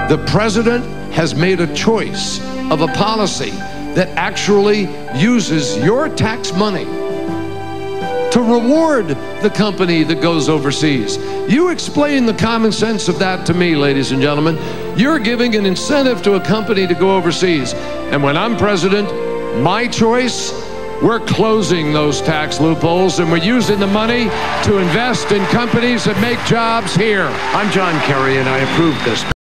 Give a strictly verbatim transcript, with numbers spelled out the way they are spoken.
The president has made a choice of a policy that actually uses your tax money to reward the company that goes overseas. You explain the common sense of that to me, ladies and gentlemen. You're giving an incentive to a company to go overseas. And when I'm president, my choice, we're closing those tax loopholes and we're using the money to invest in companies that make jobs here. I'm John Kerry, and I approve this.